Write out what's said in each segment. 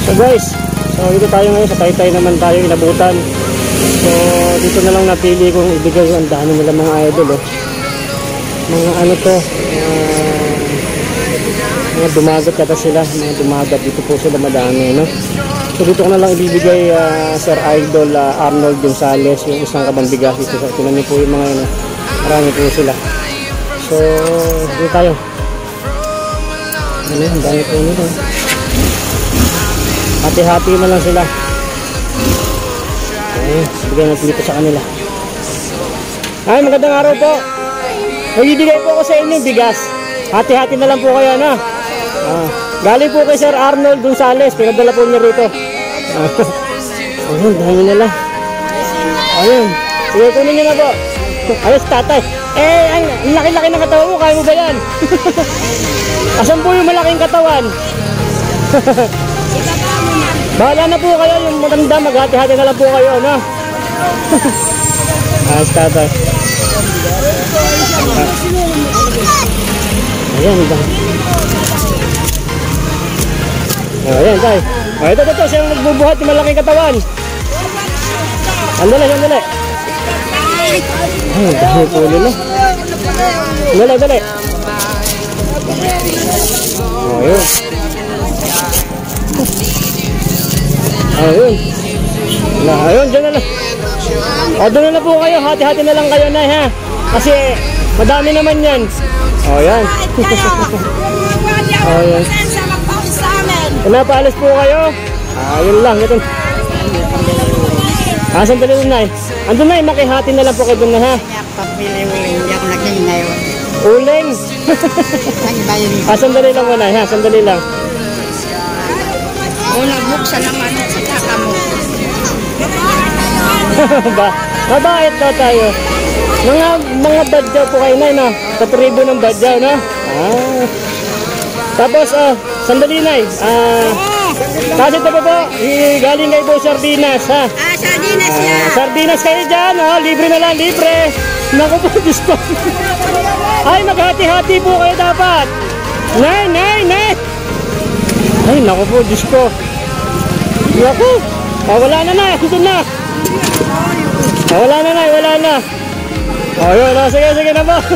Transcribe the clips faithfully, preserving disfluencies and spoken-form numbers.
So guys, so dito tayo ngayon sa Taytay naman tayo inabutan. So dito na lang napili kong ibigay yung dami nila mga idol oh. Mga ano to, uh, mga dumagat kata sila, mga dumagat dito po sila madami no. So dito ko na lang ibibigay uh, Sir Idol uh, Arnold Gonzales yung isang kabambigas dito. So tinan niyo po yung mga yun, uh, marami po sila. So dito tayo. Ano yung dami po nito. Hati-hati na lang sila. Ay, bigyan natin dito sa kanila. Ay, magandang araw po. Magbibigay po ako sa inyo bigas. Hati-hati na lang po kayo na. Ah, galing po kay Sir Arnold Gonzales. Pinadala po niya rito. Ah, ayun, dami nila. Ayun. Sige, kunin niyo na po. Ayos, tatay. Eh, ang laki-laki ng katawan mo. Kaya mo ba yan? Asan po yung malaking katawan? Bahala na po kayo. Yung maganda, maghati-hati na lang po kayo. No? Ayos, tatay. Ayan, ba? Ayan, tayo. Oh, ito, ito, ito. Siyang nagbubuhat yung malaking katawan. Andali, andali. Ay, dahil po nila. Andali, andali. Oh, yun. Ayun. Ayun, dyan na lang. O, doon na po kayo. Hati-hati na lang kayo na, ha? Kasi, madami naman yan. O, yan. O, yan. Pinapaalis po kayo. Ayun lang. Ito. Ah, sandali doon, Nay. Andun, Nay. Makihati na lang po kayo doon na, ha? Uling. Ah, sandali lang mo, Nay, ha? Sandali lang. Una buksan naman sa kaka mo. Ba, mabait daw tayo. Mga mga badyaw po kayo na, no? Katribo ng badyaw, no? Ah. Tapos, ah, sandali na, ah, kasi ito po po, galing kay po Sardinas, ha? Ah, sardinas yan. Ah, Sardinas kayo dyan, ha? Libre na lang, libre. Naku po, Diyos ko. Ay, maghati-hati po kayo dapat. Nay, nay, nay. Ay, naku po, Diyos ko. Naku. Ah, wala na na, ito na. Ah, wala na na, wala na. Oh, yun, oh, sige, sige na po.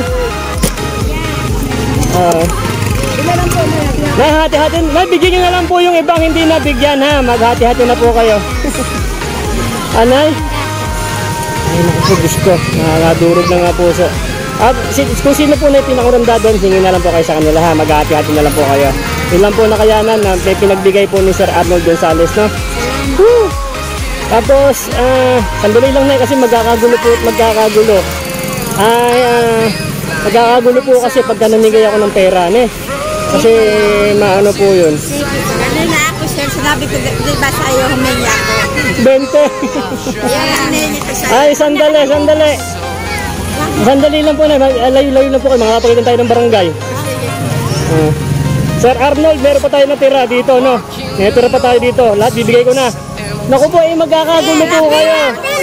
Ah. Nay, hati-hati. Nay, bigyan nyo na lang po yung ibang hindi nabigyan, ha. Maghati-hati na po kayo. Anay? Ay, naku po, Diyos ko. Nakakadurog na nga po. So, at si, kung sino po na yung pinakuranda doon, hingin na lang po kayo sa kanila, ha. Maghati-hati na lang po kayo. Yun lang po nakayanan na pinagbigay po ni Sir Arnold Gonzales, no? Woo! Tapos, uh, sandali lang na kasi magkakagulo po at magkakagulo. Ay, uh, magkakagulo po kasi pagka namigay ako ng pera, ne? Kasi maano po yun. Ganun na ako, sir. Sinabi ko, di ba sa'yo humingi ako? twenty. Ay, sandali, sandali. Sandali lang po na. Layo-layo lang po kayo. Makakapagitan tayo ng barangay. Uh, Sir Arnold, meron pa tayo na tira dito, no? May tira pa tayo dito. Lahat bibigay ko na. Naku po, eh, magkakagulo po kayo.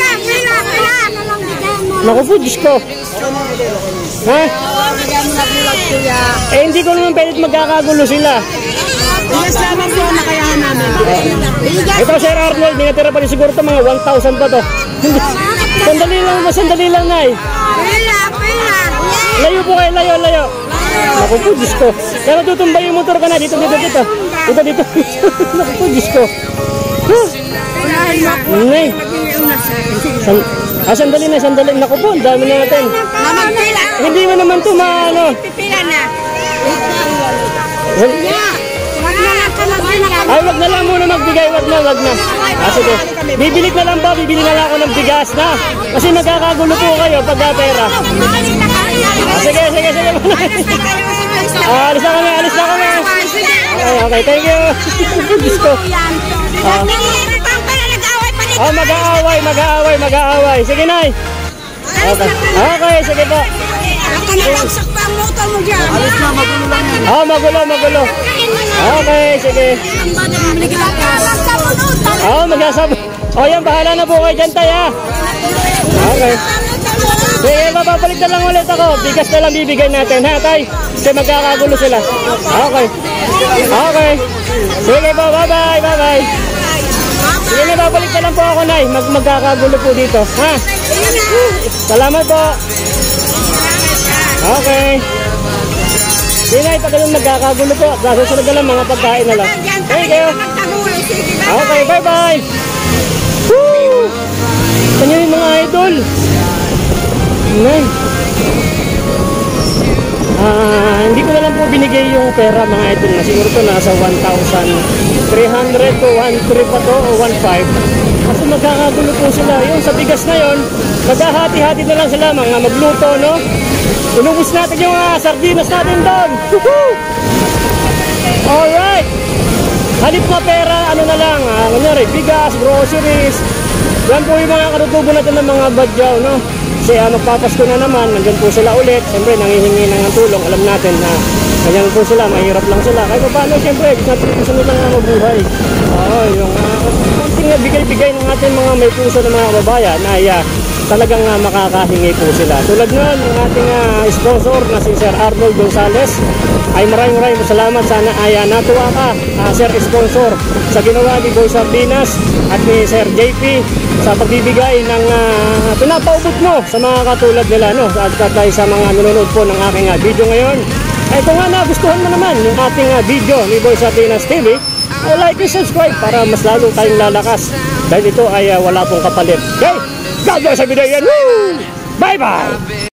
Naku po, Diyos ko. Ha? Eh, hindi ko naman pwede magkakagulo sila. Bigas naman po, nakayahan namin. Ito, Sir Arnold, may natira pa rin siguro ito, mga one thousand pa to. Sandali lang, sandali lang, Nay. Layo po kayo, layo, layo. Naku po, Diyos ko. Pero tutumbay yung motor ka na. Dito, dito, dito. Dito, dito. Naku po, Diyos ko. Huh? Nay. San ah, sandali na, sandali. Naku po, ang dami na natin. Hindi mo naman ito maano. Pipila na. Ay, wag na lang muna magbigay. Wag na, wag na. Ah, sige. Bibili na lang ba? Bibili na lang ako ng bigas na. Kasi magkakagulo po kayo pagka pera. Ah, sige, sige, sige. Ah, alis na kami, alis na kami. Okay, okay, thank you. Diyos ko. Ah, oh, mag-aaway, mag-aaway, mag-aaway. Sige, Nay. Okay, okay, sige po. Alis na, magulo lang yan. Oh, magulo, magulo. Okay, sige. Oh, mag-asab. Oh, yan, bahala na po kayo dyan, Tay, ha. Okay. Sige, mapapalik na lang ulit ako. Bigas na lang bibigay natin, ha, tay? Kasi magkakagulo sila. Okay. Okay. Sige po, bye-bye, bye-bye. Sige na, babalik na lang po ako, Nay. Mag magkakagulo po dito, ha? Salamat po. Okay. Sige, Nay, pag ganun magkakagulo po. Susunod na lang, mga pagkain na lang. Thank you. Okay, bye-bye. Woo! Kanya yung mga idol. Nay. Ah, hindi ko na lang po binigay yung pera, mga idol, na siguro to nasa one thousand three hundred to one three pa to o one five. Kasi magkakagulo po sila. Yung sa bigas na yon, maghahati-hati na lang sila mga magluto, no? Inubos natin yung mga sardinas natin doon. Woohoo! Alright! Halip na pera, ano na lang, ah, kunyari, bigas, groceries. Yan po yung mga karutubo natin ng mga badyaw, no? Kasi ah, magpapasko na naman, nandyan po sila ulit. Siyempre, nangihingi na ng tulong. Alam natin na ganyan po sila, mahirap lang sila. Kahit pa paano, siyempre, gusto nilang na mabuhay. Oo, yung uh, konting bigay-bigay ng ating mga may puso ng mga kababayan na uh, talagang uh, makakahingi po sila. Tulad nun, yung ating uh, sponsor na si Sir Arnold Gonzales, ay maraming maraming salamat. Sana ay uh, natuwa ka, uh, Sir Sponsor, sa ginawa ni Boy Sardinas at ni Sir J P sa pagbibigay ng uh, pinapaubot mo sa mga katulad nila, no? At tayo sa mga nanonood po ng aking uh, video ngayon. Ay kung nga nagustuhan mo naman yung ating uh, video ni Boy Sardinas T V, ay like and subscribe para mas lalo tayong lalakas. Dahil ito ay uh, wala pong kapalit. Okay? God bless every day and woo! Bye-bye!